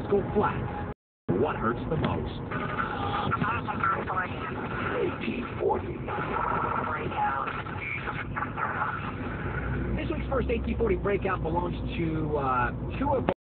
go flat. What hurts the most? AT-40. This week's first AT-40 breakout belongs to two of